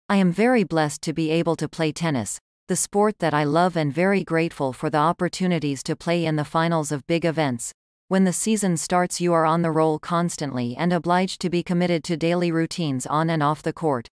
I am very blessed to be able to play tennis, the sport that I love, and very grateful for the opportunities to play in the finals of big events. When the season starts, you are on the roll constantly and obliged to be committed to daily routines on and off the court.